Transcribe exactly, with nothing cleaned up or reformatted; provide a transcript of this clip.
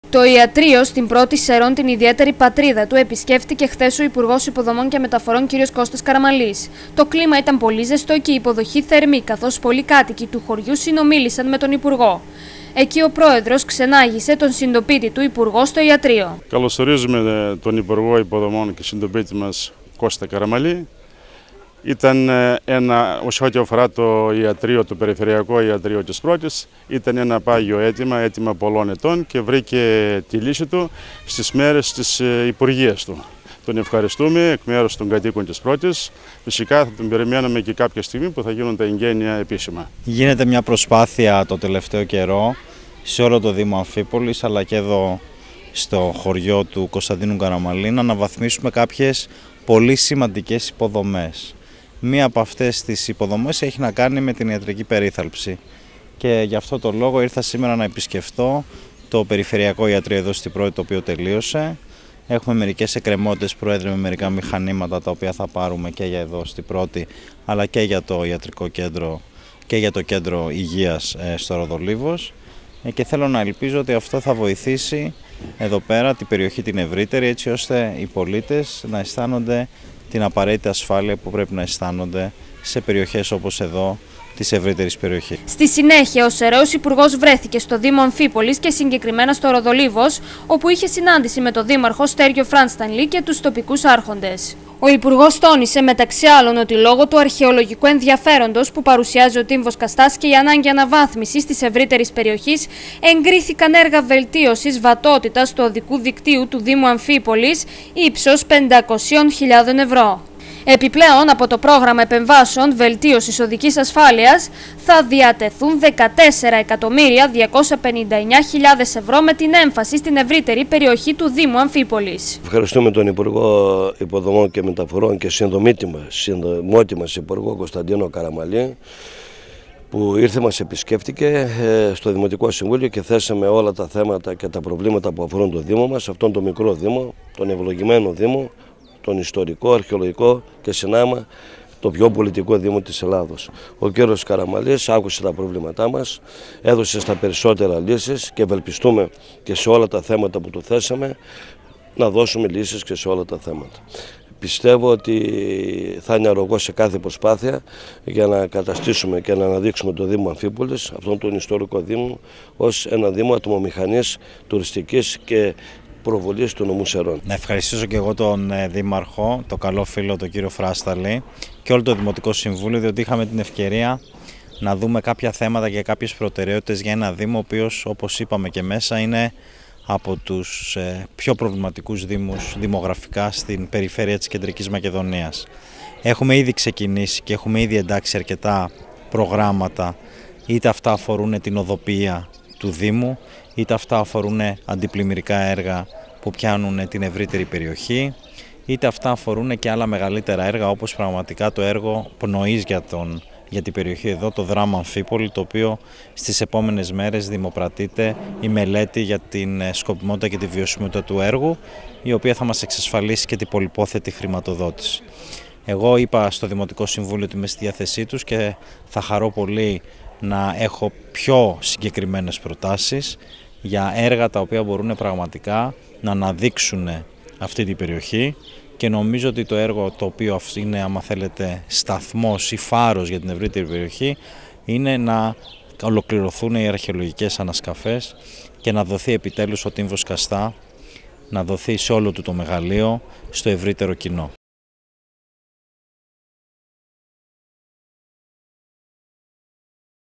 Το ιατρείο στην πρώτη Σερών, την ιδιαίτερη πατρίδα του, επισκέφτηκε χθες ο Υπουργός Υποδομών και Μεταφορών κ. Κώστας Καραμαλής. Το κλίμα ήταν πολύ ζεστό και η υποδοχή θερμή, καθώς πολλοί κάτοικοι του χωριού συνομίλησαν με τον Υπουργό. Εκεί ο Πρόεδρος ξενάγησε τον συντοπίτη του Υπουργό στο ιατρείο. Καλωσορίζουμε τον Υπουργό Υποδομών και συντοπίτη μας Κώστα Καραμαλή. Ήταν ένα, όσο ό,τι αφορά το ιατρείο, το περιφερειακό ιατρείο της Πρώτης, ήταν ένα πάγιο αίτημα, αίτημα πολλών ετών και βρήκε τη λύση του στις μέρες της υπουργείας του. Τον ευχαριστούμε εκ μέρους των κατοίκων της Πρώτης. Φυσικά θα τον περιμένουμε και κάποια στιγμή που θα γίνουν τα εγγένεια επίσημα. Γίνεται μια προσπάθεια το τελευταίο καιρό σε όλο το Δήμο Αμφίπολης, αλλά και εδώ στο χωριό του Κωνσταντίνου Καραμαλή, να αναβαθμίσουμε κάποιες πολύ σημαντικές υποδομές. Μία από αυτές τις υποδομές έχει να κάνει με την ιατρική περίθαλψη και γι' αυτό το λόγο ήρθα σήμερα να επισκεφτώ το Περιφερειακό Ιατρείο εδώ στην Πρώτη, το οποίο τελείωσε. Έχουμε μερικές εκκρεμότητες, Πρόεδρε, με μερικά μηχανήματα τα οποία θα πάρουμε και για εδώ στην Πρώτη, αλλά και για το ιατρικό κέντρο και για το κέντρο υγείας στο Ροδολίβος, και θέλω να ελπίζω ότι αυτό θα βοηθήσει εδώ πέρα την περιοχή την ευρύτερη, έτσι ώστε οι πολίτες να αισθάνονται την απαραίτητη ασφάλεια που πρέπει να αισθάνονται σε περιοχές όπως εδώ της ευρύτερης περιοχής. Στη συνέχεια, ο Σεραίος Υπουργός βρέθηκε στο Δήμο Αμφίπολης και συγκεκριμένα στο Ροδολίβος, όπου είχε συνάντηση με τον Δήμαρχο Στέργιο Φρανστανλή και τους τοπικούς άρχοντες. Ο Υπουργός τόνισε μεταξύ άλλων ότι λόγω του αρχαιολογικού ενδιαφέροντος που παρουσιάζει ο Τύμβος Καστάς και η ανάγκη αναβάθμισης της ευρύτερης περιοχής, εγκρίθηκαν έργα βελτίωσης βατότητας του οδικού δικτύου του Δήμου Αμφίπολης ύψος πεντακόσιες χιλιάδες ευρώ. Επιπλέον, από το πρόγραμμα επεμβάσεων βελτίωσης οδικής ασφάλειας θα διατεθούν δεκατέσσερα εκατομμύρια διακόσιες πενήντα εννέα χιλιάδες ευρώ, με την έμφαση στην ευρύτερη περιοχή του Δήμου Αμφίπολης. Ευχαριστούμε τον Υπουργό Υποδομών και Μεταφορών και συνδομότη μας Υπουργό Κωνσταντίνο Καραμαλή, που ήρθε, μας επισκέφτηκε στο Δημοτικό Συμβούλιο και θέσαμε όλα τα θέματα και τα προβλήματα που αφορούν το Δήμο μας, αυτόν τον μικρό Δήμο, τον ευλογημένο Δήμο, τον ιστορικό, αρχαιολογικό και συνάμα το πιο πολιτικό Δήμο της Ελλάδος. Ο κύριος Καραμαλής άκουσε τα προβλήματά μας, έδωσε στα περισσότερα λύσεις και ευελπιστούμε και σε όλα τα θέματα που του θέσαμε να δώσουμε λύσεις και σε όλα τα θέματα. Πιστεύω ότι θα είναι αρρωγός σε κάθε προσπάθεια για να καταστήσουμε και να αναδείξουμε το Δήμο Αμφίπολης, αυτόν τον ιστορικό Δήμο, ως ένα Δήμο ατμομηχανής, τουριστικής και προβολής του νομού Σερών. Να ευχαριστήσω και εγώ τον Δήμαρχο, τον καλό φίλο τον κύριο Φράσταλη, και όλο το Δημοτικό Συμβούλιο, διότι είχαμε την ευκαιρία να δούμε κάποια θέματα και κάποιες προτεραιότητες για ένα Δήμο, ο οποίος, όπως είπαμε και μέσα, είναι από τους πιο προβληματικούς δήμους δημογραφικά στην περιφέρεια της Κεντρικής Μακεδονίας. Έχουμε ήδη ξεκινήσει και έχουμε ήδη εντάξει αρκετά προγράμματα, είτε αυτά αφορούν την οδοποιία του Δήμου, είτε αυτά αφορούν αντιπλημμυρικά έργα που πιάνουν την ευρύτερη περιοχή, είτε αυτά αφορούν και άλλα μεγαλύτερα έργα, όπως πραγματικά το έργο πνοής για, τον, για την περιοχή εδώ, το δράμα Αμφίπολη, το οποίο στις επόμενες μέρες δημοπρατείται η μελέτη για την σκοπιμότητα και τη βιωσιμότητα του έργου, η οποία θα μας εξασφαλίσει και την πολυπόθετη χρηματοδότηση. Εγώ είπα στο Δημοτικό Συμβούλιο ότι είμαι στη διάθεσή τους και θα χαρώ πολύ να έχω πιο συγκεκριμένες προτάσεις για έργα τα οποία μπορούν πραγματικά να αναδείξουν αυτή την περιοχή, και νομίζω ότι το έργο το οποίο είναι, άμα θέλετε, σταθμός ή φάρος για την ευρύτερη περιοχή, είναι να ολοκληρωθούν οι αρχαιολογικές ανασκαφές και να δοθεί επιτέλους ο Τύμβος Καστά, να δοθεί σε όλο του το μεγαλείο στο ευρύτερο κοινό.